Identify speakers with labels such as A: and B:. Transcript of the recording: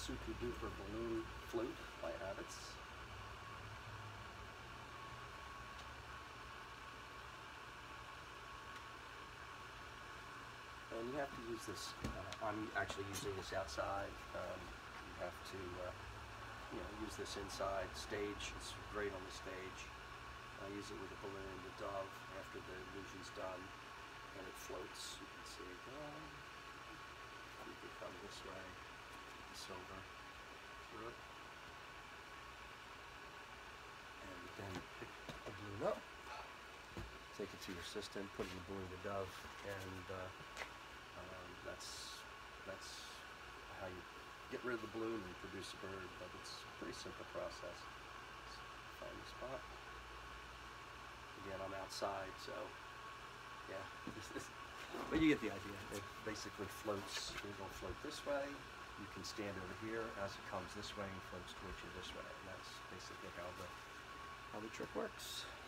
A: Super Duper Balloon Float by Abbott's. And you have to use this, I'm actually using this outside. You have to use this inside stage. It's great on the stage. I use it with a balloon, the Dove, after the illusion's done, and it floats. You can see it go. You can come this way, the silver through it. And then pick a balloon up, take it to your system, put it in the balloon, the Dove, and that's how you get rid of the balloon and produce a bird. But it's a pretty simple process. Find the spot. Again, I'm outside, so yeah. But you get the idea. It basically floats. It will float this way. You can stand over here as it comes this way and floats towards you this way. And that's basically how the trick works.